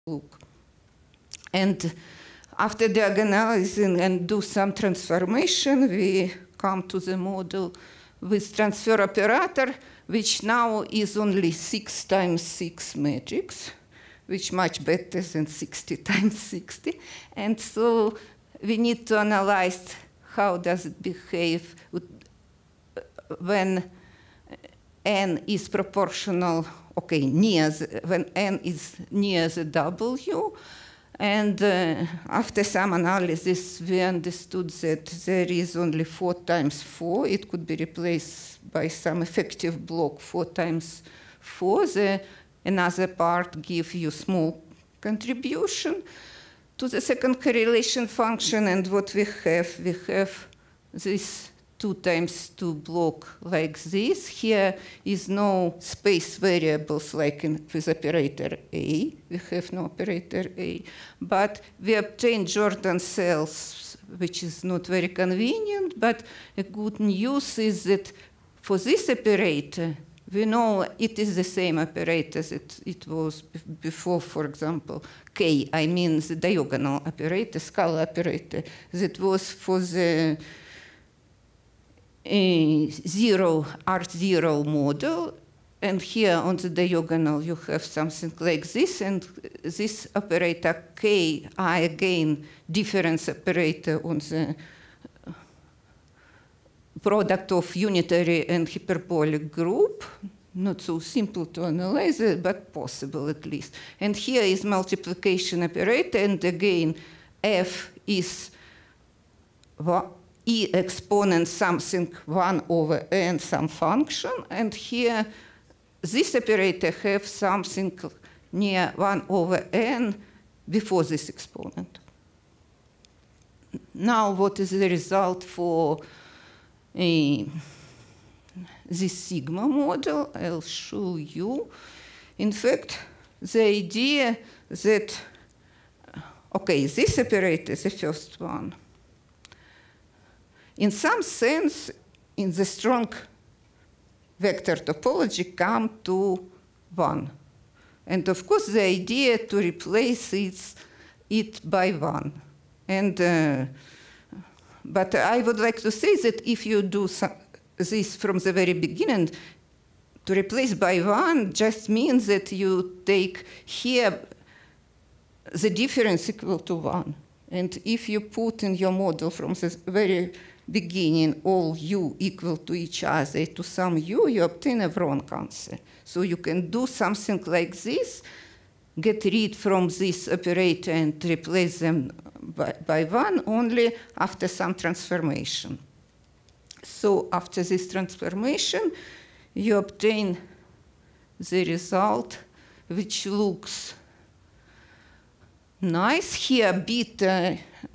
look. And after diagonalizing and do some transformation, we come to the model with transfer operator, which now is only 6 times 6 matrix, which much better than 60 times 60. And so we need to analyze how does it behave when n is proportional, okay, when n is near the W. And after some analysis, we understood that there is only 4 times 4. It could be replaced by some effective block 4 times 4. Another part gives you small contribution to the second correlation function. And what we have this 2 times 2 block like this. Here is no space variables like with operator A. We have no operator A. But we obtain Jordan cells, which is not very convenient. But a good news is that for this operator, we know it is the same operator that it was before, for example, K. I mean the diagonal operator, scalar operator, that was for the R0 model, and here on the diagonal you have something like this, and this operator K are again difference operator on the product of unitary and hyperbolic group. Not so simple to analyze it, but possible at least. And here is multiplication operator, and again F is E exponent something 1 over n some function, and here this operator have something near 1 over n before this exponent. Now what is the result for this sigma model? I'll show you. In fact, the idea that, okay, this operator is the first one. In some sense, in the strong vector topology, come to 1. And of course, the idea to replace it by 1. And, but I would like to say that if you do this from the very beginning, to replace by 1 just means that you take here the difference equal to 1. And if you put in your model from the very beginning all u equal to each other to some u, you obtain a wrong answer. So you can do something like this, get rid from this operator and replace them by 1 only after some transformation. So after this transformation, you obtain the result, which looks nice. Here, beta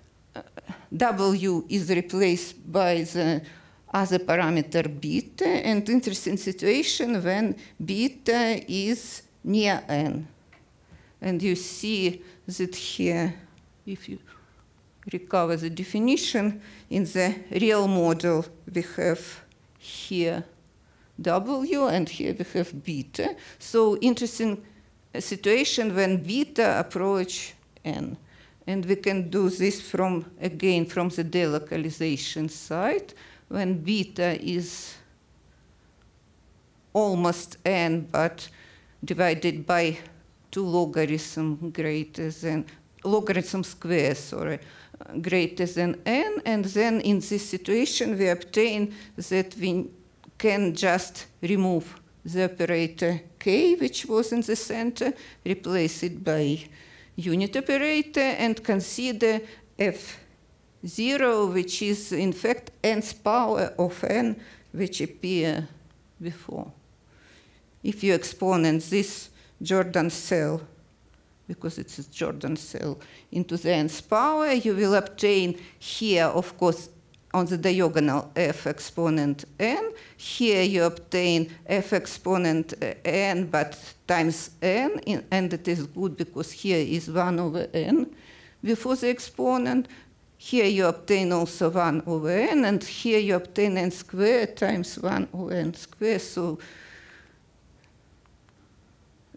W is replaced by the other parameter beta, and interesting situation when beta is near n. And you see that here, if you recover the definition, in the real model we have here W, and here we have beta. So interesting situation when beta approach n. And we can do this again from the delocalization side, when beta is almost n, but divided by 2 logarithm square, greater than n. And then in this situation, we obtain that we can just remove the operator k, which was in the center, replace it by unit operator, and consider f0, which is in fact nth power of n, which appear before. If you exponent this Jordan cell, because it's a Jordan cell, into the nth power, you will obtain here, of course, on the diagonal f exponent n. Here you obtain f exponent n, but times n, and it is good because here is 1 over n before the exponent. Here you obtain also 1 over n, and here you obtain n squared times 1 over n squared. So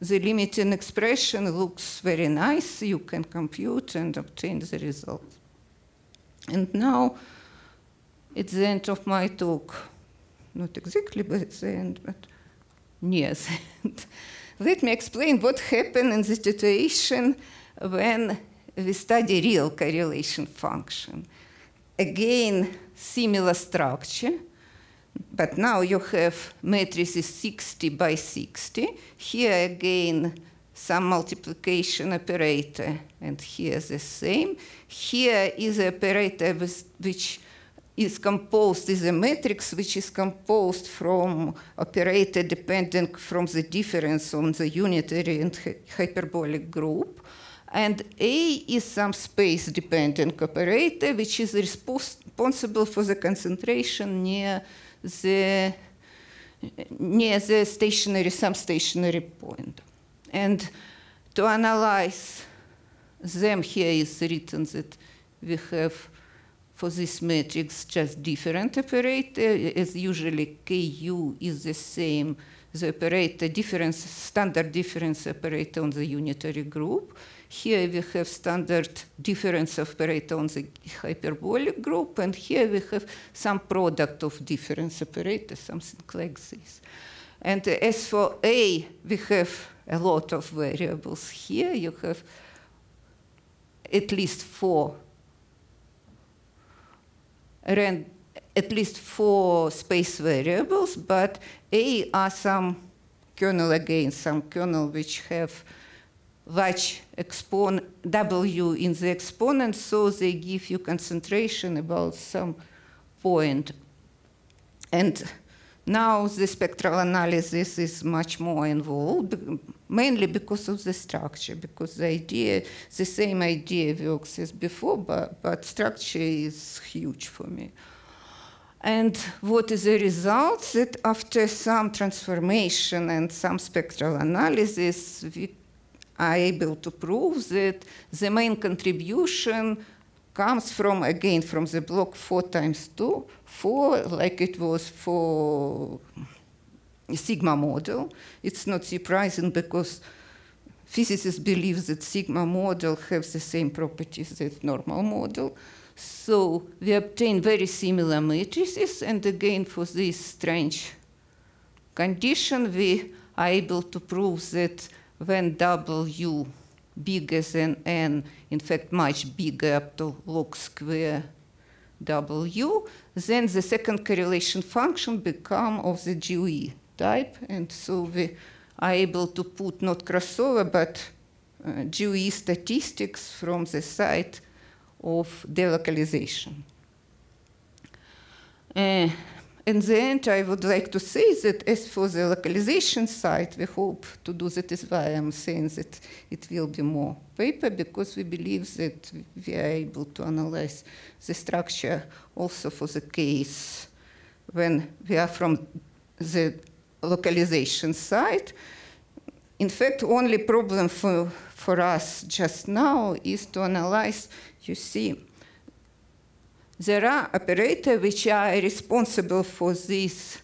the limiting expression looks very nice. You can compute and obtain the result. And now, it's the end of my talk. Not exactly by the end, but near the end. Let me explain what happened in the situation when we study real correlation function. Again, similar structure, but now you have matrices 60 by 60. Here again, some multiplication operator, and here the same. Here is an operator which is composed, is a matrix which is composed from operator depending from the difference on the unitary and hyperbolic group. And A is some space-dependent operator, which is responsible for the concentration near the stationary, some stationary point. And to analyze them, here is written that we have for this matrix just different operator, as usually Ku is the same, the operator difference, standard difference operator on the unitary group. Here we have standard difference operator on the hyperbolic group, and here we have some product of difference operator, something like this. And as for A, we have a lot of variables here. You have at least four space variables, but A are some kernel again, some kernel which have large W in the exponent, so they give you concentration about some point. And now the spectral analysis is much more involved, mainly because of the structure, because the same idea works as before, but structure is huge for me. And what is the result? That after some transformation and some spectral analysis, we are able to prove that the main contribution comes from, again, from the block 4 times 2, 4, like it was for sigma model. It's not surprising because physicists believe that sigma model has the same properties as normal model. So we obtain very similar matrices, and again, for this strange condition, we are able to prove that when W bigger than n, in fact much bigger up to log square W, then the second correlation function become of the GOE type, and so we are able to put not crossover but GOE statistics from the side of delocalization. In the end, I would like to say that as for the localization side, we hope to do that. Is why I'm saying that it will be more paper, because we believe that we are able to analyze the structure also for the case when we are from the localization side. In fact, only problem for us just now is to analyze, you see, there are operators which are responsible for this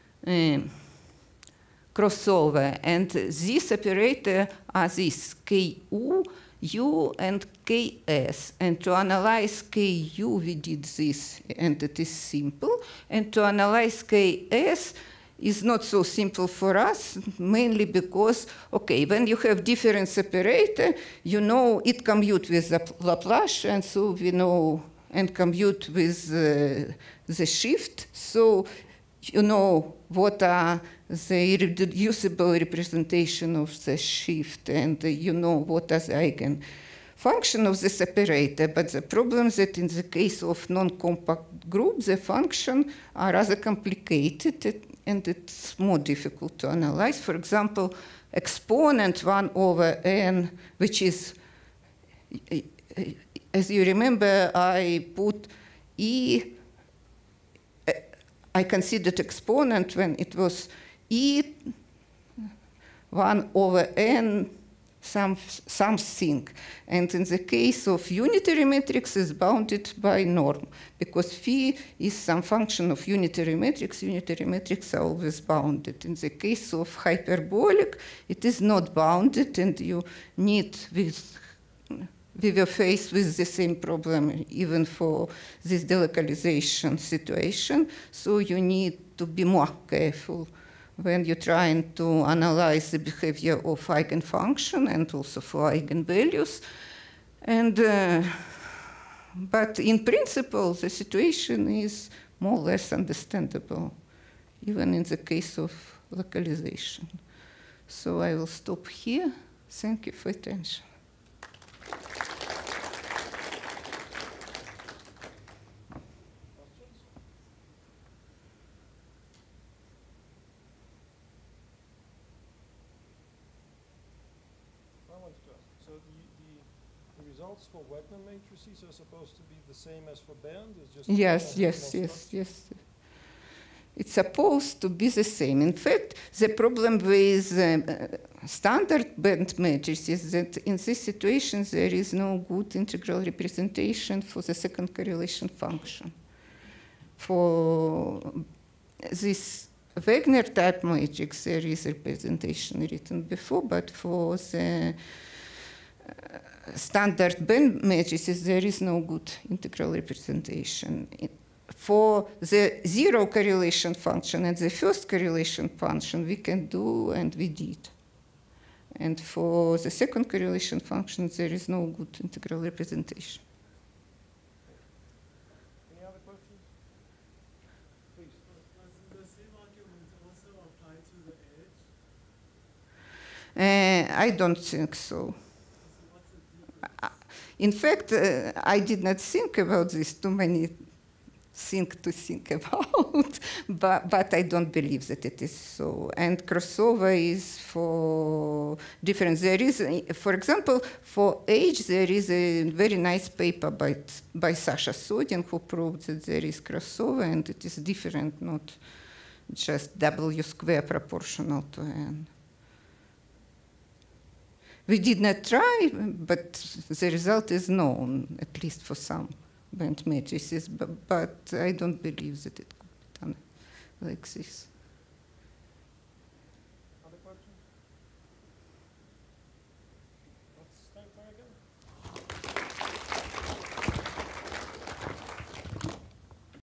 crossover, and these operators are this Ku, U, and Ks. And to analyze Ku, we did this, and it is simple. And to analyze Ks is not so simple for us, mainly because, okay, when you have difference operator, you know it commute with the Laplace, and so we know, and commute with the shift. So you know what are the irreducible representation of the shift, and you know what are the eigenfunction of this operator. But the problem is that in the case of non-compact groups, the functions are rather complicated, and it's more difficult to analyze. For example, exponent 1 over n, which is, as you remember, I put E, I considered exponent when it was E 1 over n something. And in the case of unitary matrix, is bounded by norm, because phi is some function of unitary matrix are always bounded. In the case of hyperbolic, it is not bounded, and you need, we were faced with the same problem even for this delocalization situation, so you need to be more careful when you're trying to analyze the behavior of eigenfunction and also for eigenvalues. And, but in principle, the situation is more or less understandable, even in the case of localization. So I will stop here. Thank you for attention. For Wegner matrices are supposed to be the same as for band? It's just yes. It's supposed to be the same. In fact, the problem with standard band matrices is that in this situation there is no good integral representation for the second correlation function. For this Wegner type matrix, there is representation written before, but for the standard band matrices, there is no good integral representation. For the zero correlation function and the first correlation function, we can do, and we did. And for the second correlation function, there is no good integral representation. Any other questions? Please. Does the same argument also apply to the edge? I don't think so. In fact, I did not think about this, too many things to think about, but I don't believe that it is so. And crossover is for different. There is, for example, for age, there is a very nice paper by Sasha Sodin who proved that there is crossover and it is different, not just W square proportional to N. We did not try, but the result is known, at least for some band matrices, but I don't believe that it could be done like this.